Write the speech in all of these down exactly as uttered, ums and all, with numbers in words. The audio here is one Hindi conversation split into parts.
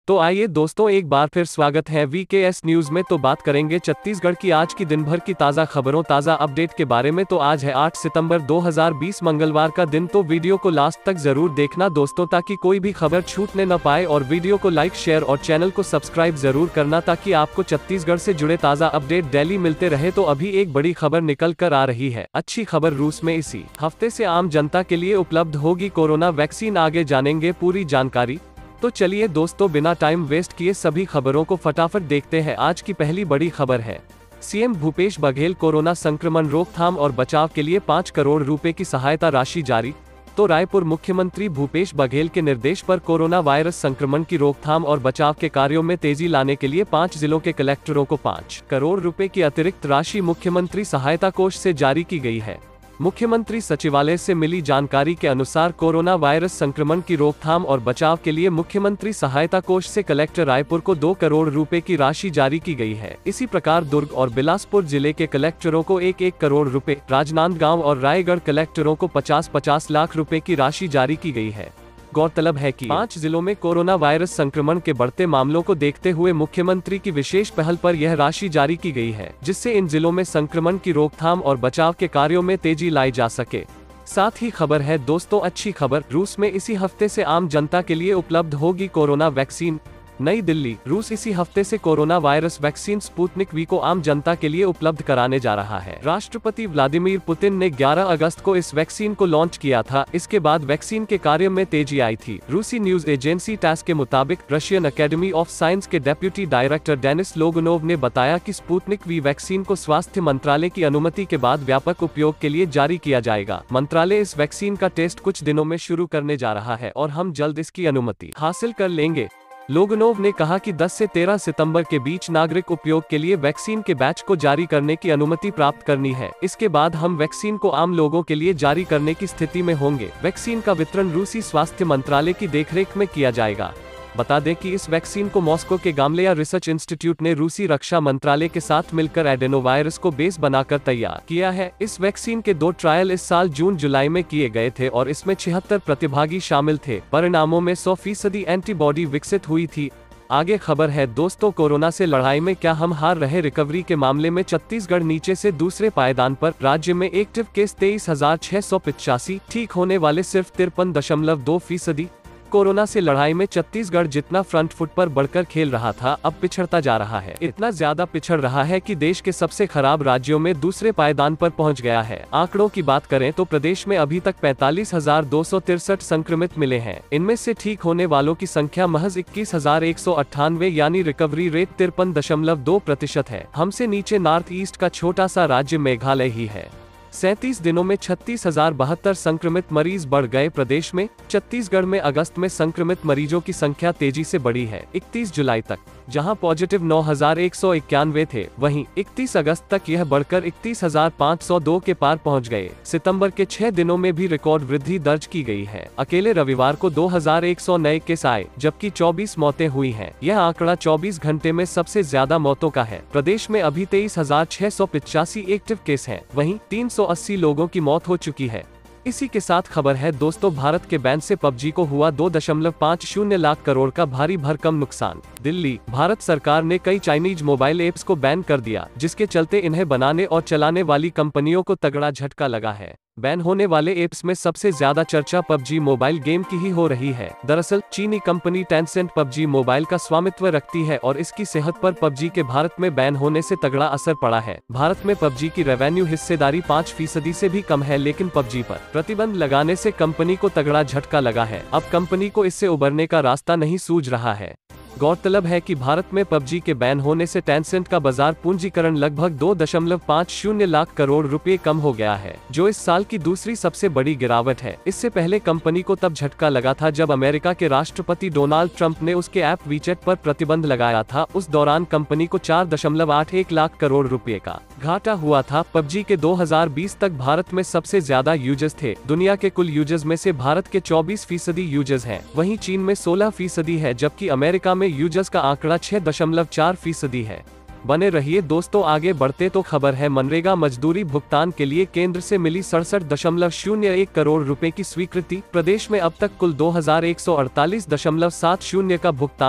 तो आइए दोस्तों, एक बार फिर स्वागत है वीकेएस न्यूज में। तो बात करेंगे छत्तीसगढ़ की आज की दिन भर की ताज़ा खबरों, ताज़ा अपडेट के बारे में। तो आज है आठ सितंबर दो हज़ार बीस, मंगलवार का दिन। तो वीडियो को लास्ट तक जरूर देखना दोस्तों, ताकि कोई भी खबर छूटने न पाए। और वीडियो को लाइक, शेयर और चैनल को सब्सक्राइब जरूर करना, ताकि आपको छत्तीसगढ़ से जुड़े ताज़ा अपडेट डेली मिलते रहे। तो अभी एक बड़ी खबर निकल कर आ रही है। अच्छी खबर, रूस में इसी हफ्ते से आम जनता के लिए उपलब्ध होगी कोरोना वैक्सीन। आगे जानेंगे पूरी जानकारी। तो चलिए दोस्तों, बिना टाइम वेस्ट किए सभी खबरों को फटाफट देखते हैं। आज की पहली बड़ी खबर है, सीएम भूपेश बघेल कोरोना संक्रमण रोकथाम और बचाव के लिए पाँच करोड़ रुपए की सहायता राशि जारी। तो रायपुर मुख्यमंत्री भूपेश बघेल के निर्देश पर कोरोना वायरस संक्रमण की रोकथाम और बचाव के कार्यों में तेजी लाने के लिए पाँच जिलों के कलेक्टरों को पाँच करोड़ रुपए की अतिरिक्त राशि मुख्यमंत्री सहायता कोष से जारी की गई है। मुख्यमंत्री सचिवालय से मिली जानकारी के अनुसार कोरोना वायरस संक्रमण की रोकथाम और बचाव के लिए मुख्यमंत्री सहायता कोष से कलेक्टर रायपुर को दो करोड़ रुपए की राशि जारी की गई है। इसी प्रकार दुर्ग और बिलासपुर जिले के कलेक्टरों को एक एक करोड़ रुपए, राजनांदगांव और रायगढ़ कलेक्टरों को पचास पचास लाख रुपए की राशि जारी की गई है। गौरतलब है कि पांच जिलों में कोरोना वायरस संक्रमण के बढ़ते मामलों को देखते हुए मुख्यमंत्री की विशेष पहल पर यह राशि जारी की गई है, जिससे इन जिलों में संक्रमण की रोकथाम और बचाव के कार्यों में तेजी लाई जा सके। साथ ही खबर है दोस्तों, अच्छी खबर, रूस में इसी हफ्ते से आम जनता के लिए उपलब्ध होगी कोरोना वैक्सीन। नई दिल्ली, रूस इसी हफ्ते से corona virus vaccine Sputnik V को आम जनता के लिए उपलब्ध कराने जा रहा है। राष्ट्रपति व्लादिमीर पुतिन ने ग्यारह अगस्त को इस वैक्सीन को लॉन्च किया था। इसके बाद वैक्सीन के कार्य में तेजी आई थी। रूसी न्यूज एजेंसी टास के मुताबिक रशियन अकेडमी ऑफ साइंस के डेप्यूटी डायरेक्टर डेनिस लोगनोव ने बताया कि स्पुतनिक वी वैक्सीन को स्वास्थ्य मंत्रालय की अनुमति के बाद व्यापक उपयोग के लिए जारी किया जाएगा। मंत्रालय इस वैक्सीन का टेस्ट कुछ दिनों में शुरू करने जा रहा है और हम जल्द इसकी अनुमति हासिल कर लेंगे। लोगनोव ने कहा कि दस से तेरह सितंबर के बीच नागरिक उपयोग के लिए वैक्सीन के बैच को जारी करने की अनुमति प्राप्त करनी है। इसके बाद हम वैक्सीन को आम लोगों के लिए जारी करने की स्थिति में होंगे। वैक्सीन का वितरण रूसी स्वास्थ्य मंत्रालय की देखरेख में किया जाएगा। बता दें कि इस वैक्सीन को मॉस्को के गामलेया रिसर्च इंस्टीट्यूट ने रूसी रक्षा मंत्रालय के साथ मिलकर एडेनोवायरस को बेस बनाकर तैयार किया है। इस वैक्सीन के दो ट्रायल इस साल जून जुलाई में किए गए थे और इसमें छिहत्तर प्रतिभागी शामिल थे। परिणामों में सौ फीसदी एंटीबॉडी विकसित हुई थी। आगे खबर है दोस्तों, कोरोना से लड़ाई में क्या हम हार रहे? रिकवरी के मामले में छत्तीसगढ़ नीचे से दूसरे पायदान पर। राज्य में एक्टिव केस तेईस हजार छह सौ पिचासी, ठीक होने वाले सिर्फ तिरपन दशमलव दो फीसदी। कोरोना से लड़ाई में छत्तीसगढ़ जितना फ्रंट फुट पर बढ़कर खेल रहा था, अब पिछड़ता जा रहा है। इतना ज्यादा पिछड़ रहा है कि देश के सबसे खराब राज्यों में दूसरे पायदान पर पहुंच गया है। आंकड़ों की बात करें तो प्रदेश में अभी तक पैंतालीस हजार दो सौ तिरसठ संक्रमित मिले हैं। इनमें से ठीक होने वालों की संख्या महज इक्कीस हजार एक सौ अट्ठानवे, यानी रिकवरी रेट तिरपन दशमलव दो प्रतिशत है। हमसे नीचे नॉर्थ ईस्ट का छोटा सा राज्य मेघालय ही है। सैंतीस दिनों में छत्तीस हजार बहत्तर संक्रमित मरीज बढ़ गए प्रदेश में। छत्तीसगढ़ में अगस्त में संक्रमित मरीजों की संख्या तेजी से बढ़ी है। इकतीस जुलाई तक जहां पॉजिटिव नौ हजार एक सौ इक्यानवे थे, वहीं इकतीस अगस्त तक यह बढ़कर इकतीस हजार पाँच सौ दो के पार पहुंच गए। सितंबर के छह दिनों में भी रिकॉर्ड वृद्धि दर्ज की गई है। अकेले रविवार को दो हजार एक सौ नए केस आए, जबकि चौबीस मौतें हुई हैं। यह आंकड़ा चौबीस घंटे में सबसे ज्यादा मौतों का है। प्रदेश में अभी तेईस हजार छह सौ पिचासी एक्टिव केस हैं, वहीं तीन सौ अस्सी लोगों की मौत हो चुकी है। इसी के साथ खबर है दोस्तों, भारत के बैन से पबजी को हुआ दो दशमलव पाँच शून्य लाख करोड़ का भारी भरकम नुकसान। दिल्ली, भारत सरकार ने कई चाइनीज मोबाइल ऐप्स को बैन कर दिया, जिसके चलते इन्हें बनाने और चलाने वाली कंपनियों को तगड़ा झटका लगा है। बैन होने वाले ऐप्स में सबसे ज्यादा चर्चा पबजी मोबाइल गेम की ही हो रही है। दरअसल चीनी कंपनी टेंसेंट पबजी मोबाइल का स्वामित्व रखती है और इसकी सेहत पर पबजी के भारत में बैन होने से तगड़ा असर पड़ा है। भारत में पबजी की रेवेन्यू हिस्सेदारी पाँच फीसदी से भी कम है, लेकिन पबजी पर प्रतिबंध लगाने से कंपनी को तगड़ा झटका लगा है। अब कंपनी को इससे उबरने का रास्ता नहीं सूझ रहा है। गौरतलब है कि भारत में पबजी के बैन होने से टेंसेंट का बाजार पूंजीकरण लगभग दो दशमलव पाँच शून्य लाख करोड़ रुपए कम हो गया है, जो इस साल की दूसरी सबसे बड़ी गिरावट है। इससे पहले कंपनी को तब झटका लगा था जब अमेरिका के राष्ट्रपति डोनाल्ड ट्रंप ने उसके ऐप वीचेट पर प्रतिबंध लगाया था। उस दौरान कंपनी को चार दशमलव आठ एक लाख करोड़ रुपए का घाटा हुआ था। पबजी के दो हज़ार बीस तक भारत में सबसे ज्यादा यूजर्स थे। दुनिया के कुल यूजर्स में से भारत के चौबीस फीसदी यूजर्स हैं, वहीं चीन में सोलह फीसदी है, जबकि अमेरिका में यूजर्स का आंकड़ा छह दशमलव चार फीसदी है। बने रहिए दोस्तों, आगे बढ़ते तो खबर है, मनरेगा मजदूरी भुगतान के लिए केंद्र से मिली सड़सठ दशमलव शून्य एक करोड़ रुपए की स्वीकृति। प्रदेश में अब तक कुल दो हजार एक सौ अड़तालीस दशमलव सात शून्य का भुगतान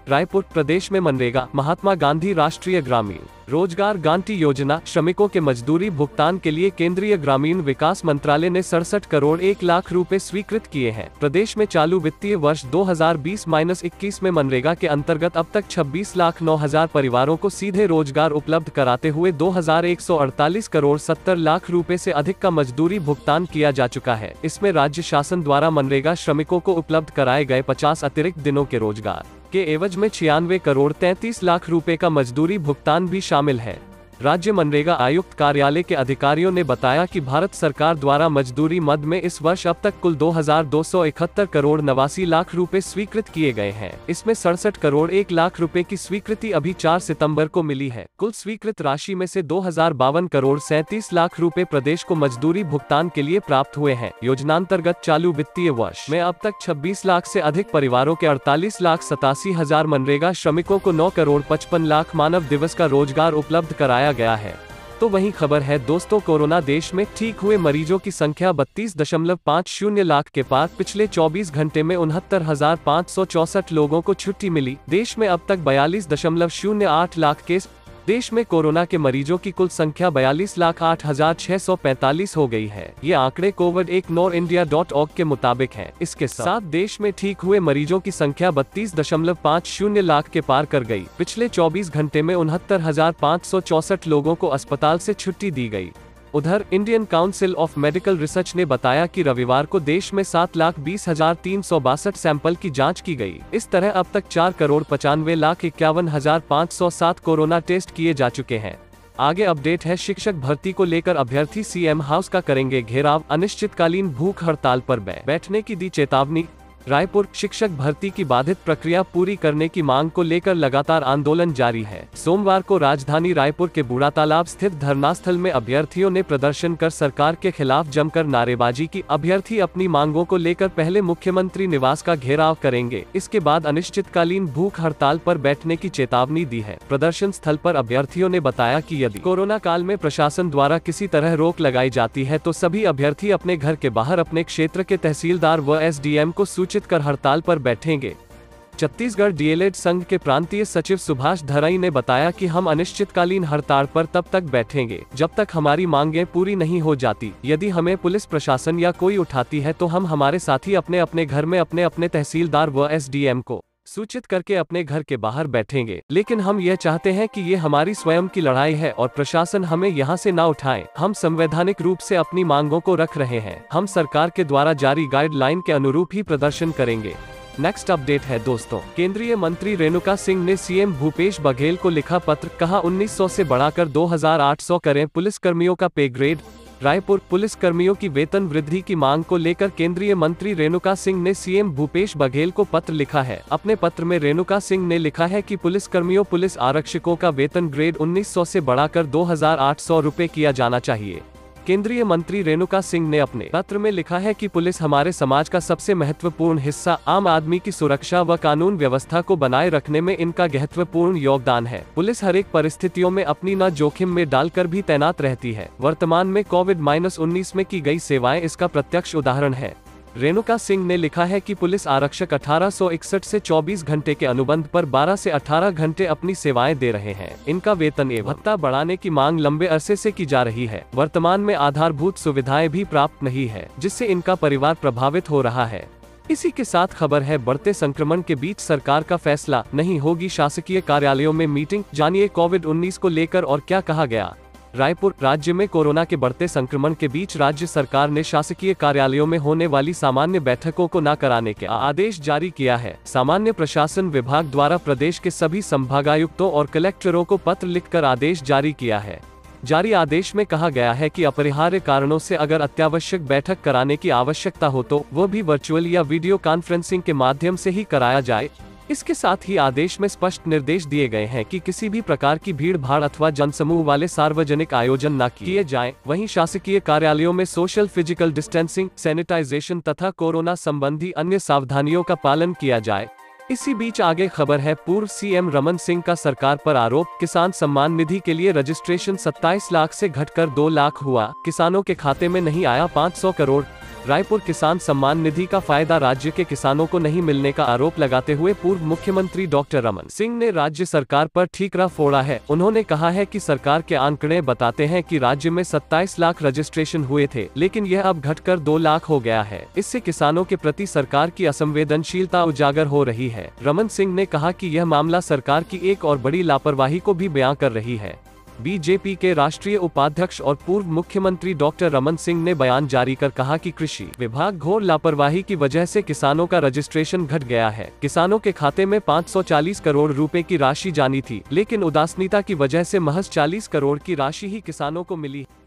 रायपुर, प्रदेश में मनरेगा, महात्मा गांधी राष्ट्रीय ग्रामीण रोजगार गारंटी योजना श्रमिकों के मजदूरी भुगतान के लिए केंद्रीय ग्रामीण विकास मंत्रालय ने सड़सठ करोड़ एक लाख रुपए स्वीकृत किए हैं। प्रदेश में चालू वित्तीय वर्ष दो हज़ार बीस इक्कीस में मनरेगा के अंतर्गत अब तक छब्बीस लाख नौ हजार परिवारों को सीधे रोजगार उपलब्ध कराते हुए दो हजार एक सौ अड़तालीस करोड़ सत्तर लाख रुपए से अधिक का मजदूरी भुगतान किया जा चुका है। इसमें राज्य शासन द्वारा मनरेगा श्रमिकों को उपलब्ध कराए गए पचास अतिरिक्त दिनों के रोजगार के एवज में छियानवे करोड़ तैंतीस लाख रुपए का मजदूरी भुगतान भी शामिल है। राज्य मनरेगा आयुक्त कार्यालय के अधिकारियों ने बताया कि भारत सरकार द्वारा मजदूरी मद में इस वर्ष अब तक कुल दो हजार दो सौ इकहत्तर करोड़ नवासी लाख रुपए स्वीकृत किए गए हैं। इसमें सड़सठ करोड़ एक लाख रुपए की स्वीकृति अभी चार सितंबर को मिली है। कुल स्वीकृत राशि में से दो हजार बावन करोड़ सैंतीस लाख रुपए प्रदेश को मजदूरी भुगतान के लिए प्राप्त हुए हैं। योजनांतर्गत चालू वित्तीय वर्ष में अब तक छब्बीस लाख से अधिक परिवारों के अड़तालीस लाख सतासी हजार मनरेगा श्रमिकों को नौ करोड़ पचपन लाख मानव दिवस का रोजगार उपलब्ध कराया गया है। तो वहीं खबर है दोस्तों, कोरोना देश में ठीक हुए मरीजों की संख्या बत्तीस दशमलव पाँच शून्य लाख के पार। पिछले चौबीस घंटे में उनहत्तर हजार पाँच सौ चौसठ लोगों को छुट्टी मिली। देश में अब तक बयालीस दशमलव शून्य आठ लाख केस। देश में कोरोना के मरीजों की कुल संख्या बयालीस लाख आठ हजार छह सौ पैंतालीस हो गई है। ये आंकड़े कोविड इग्नोर इंडिया डॉट ऑर्ग के मुताबिक हैं। इसके साथ देश में ठीक हुए मरीजों की संख्या बत्तीस दशमलव पाँच शून्य लाख के पार कर गई। पिछले चौबीस घंटे में उनहत्तर हजार पाँच सौ चौसठ लोगों को अस्पताल से छुट्टी दी गई। उधर Indian Council of Medical Research ने बताया कि रविवार को देश में सात लाख बीस हजार तीन सौ बासठ सैंपल की जांच की गई। इस तरह अब तक चार करोड़ पचानवे लाख इक्यावन हजार पाँच सौ सात कोरोना टेस्ट किए जा चुके हैं। आगे अपडेट है, शिक्षक भर्ती को लेकर अभ्यर्थी सीएम हाउस का करेंगे घेराव, अनिश्चितकालीन भूख हड़ताल पर बैठने की दी चेतावनी। रायपुर, शिक्षक भर्ती की बाधित प्रक्रिया पूरी करने की मांग को लेकर लगातार आंदोलन जारी है। सोमवार को राजधानी रायपुर के बूढ़ा तालाब स्थित धरनास्थल में अभ्यर्थियों ने प्रदर्शन कर सरकार के खिलाफ जमकर नारेबाजी की। अभ्यर्थी अपनी मांगों को लेकर पहले मुख्यमंत्री निवास का घेराव करेंगे, इसके बाद अनिश्चितकालीन भूख हड़ताल पर बैठने की चेतावनी दी है। प्रदर्शन स्थल पर अभ्यर्थियों ने बताया कि यदि कोरोना काल में प्रशासन द्वारा किसी तरह रोक लगाई जाती है तो सभी अभ्यर्थी अपने घर के बाहर अपने क्षेत्र के तहसीलदार व एसडीएम को सूचित कर हड़ताल पर बैठेंगे। छत्तीसगढ़ डीएलएड संघ के प्रांतीय सचिव सुभाष धराई ने बताया कि हम अनिश्चितकालीन हड़ताल पर तब तक बैठेंगे जब तक हमारी मांगें पूरी नहीं हो जाती। यदि हमें पुलिस प्रशासन या कोई उठाती है तो हम हमारे साथी अपने अपने घर में अपने अपने तहसीलदार व एसडीएम को सूचित करके अपने घर के बाहर बैठेंगे। लेकिन हम यह चाहते हैं कि ये हमारी स्वयं की लड़ाई है और प्रशासन हमें यहाँ से ना उठाए। हम संवैधानिक रूप से अपनी मांगों को रख रहे हैं। हम सरकार के द्वारा जारी गाइडलाइन के अनुरूप ही प्रदर्शन करेंगे। नेक्स्ट अपडेट है दोस्तों, केंद्रीय मंत्री रेणुका सिंह ने सीएम भूपेश बघेल को लिखा पत्र, कहा उन्नीस सौ से बढ़ाकर दो हजार आठ सौ करें पुलिसकर्मियों का पे ग्रेड। रायपुर, पुलिस कर्मियों की वेतन वृद्धि की मांग को लेकर केंद्रीय मंत्री रेणुका सिंह ने सीएम भूपेश बघेल को पत्र लिखा है। अपने पत्र में रेणुका सिंह ने लिखा है कि पुलिस कर्मियों पुलिस आरक्षकों का वेतन ग्रेड उन्नीस सौ से बढ़ाकर दो हजार आठ सौ रुपए किया जाना चाहिए। केंद्रीय मंत्री रेणुका सिंह ने अपने पत्र में लिखा है कि पुलिस हमारे समाज का सबसे महत्वपूर्ण हिस्सा, आम आदमी की सुरक्षा व कानून व्यवस्था को बनाए रखने में इनका महत्वपूर्ण योगदान है। पुलिस हर एक परिस्थितियों में अपनी न जोखिम में डालकर भी तैनात रहती है। वर्तमान में कोविड उन्नीस में की गई सेवाएं इसका प्रत्यक्ष उदाहरण है। रेणुका सिंह ने लिखा है कि पुलिस आरक्षक अठारह सौ इकसठ से चौबीस घंटे के अनुबंध पर बारह से अठारह घंटे अपनी सेवाएं दे रहे हैं। इनका वेतन एवं भत्ता बढ़ाने की मांग लंबे अरसे से की जा रही है। वर्तमान में आधारभूत सुविधाएं भी प्राप्त नहीं है, जिससे इनका परिवार प्रभावित हो रहा है। इसी के साथ खबर है, बढ़ते संक्रमण के बीच सरकार का फैसला, नहीं होगी शासकीय कार्यालयों में मीटिंग। जानिए कोविड उन्नीस को लेकर और क्या कहा गया। रायपुर, राज्य में कोरोना के बढ़ते संक्रमण के बीच राज्य सरकार ने शासकीय कार्यालयों में होने वाली सामान्य बैठकों को न कराने के आदेश जारी किया है। सामान्य प्रशासन विभाग द्वारा प्रदेश के सभी संभागायुक्तों और कलेक्टरों को पत्र लिखकर आदेश जारी किया है। जारी आदेश में कहा गया है कि अपरिहार्य कारणों से अगर अत्यावश्यक बैठक कराने की आवश्यकता हो तो वह भी वर्चुअल या वीडियो कॉन्फ्रेंसिंग के माध्यम से ही कराया जाए। इसके साथ ही आदेश में स्पष्ट निर्देश दिए गए हैं कि किसी भी प्रकार की भीड़ भाड़ अथवा जनसमूह वाले सार्वजनिक आयोजन न किए जाएं। वहीं शासकीय कार्यालयों में सोशल फिजिकल डिस्टेंसिंग, सैनिटाइजेशन तथा कोरोना संबंधी अन्य सावधानियों का पालन किया जाए। इसी बीच आगे खबर है, पूर्व सीएम रमन सिंह का सरकार पर आरोप, किसान सम्मान निधि के लिए रजिस्ट्रेशन सत्ताईस लाख से घटकर दो लाख हुआ, किसानों के खाते में नहीं आया पाँच सौ करोड़। रायपुर किसान सम्मान निधि का फायदा राज्य के किसानों को नहीं मिलने का आरोप लगाते हुए पूर्व मुख्यमंत्री डॉक्टर रमन सिंह ने राज्य सरकार पर ठीकरा फोड़ा है। उन्होंने कहा है कि सरकार के आंकड़े बताते हैं कि राज्य में सत्ताईस लाख रजिस्ट्रेशन हुए थे, लेकिन यह अब घटकर दो लाख हो गया है। इससे किसानों के प्रति सरकार की असंवेदनशीलता उजागर हो रही है। रमन सिंह ने कहा कि यह मामला सरकार की एक और बड़ी लापरवाही को भी बयां कर रही है। बीजेपी के राष्ट्रीय उपाध्यक्ष और पूर्व मुख्यमंत्री डॉक्टर रमन सिंह ने बयान जारी कर कहा कि कृषि विभाग घोर लापरवाही की वजह से किसानों का रजिस्ट्रेशन घट गया है। किसानों के खाते में पाँच सौ चालीस करोड़ रुपए की राशि जानी थी, लेकिन उदासीनता की वजह से महज चालीस करोड़ की राशि ही किसानों को मिली।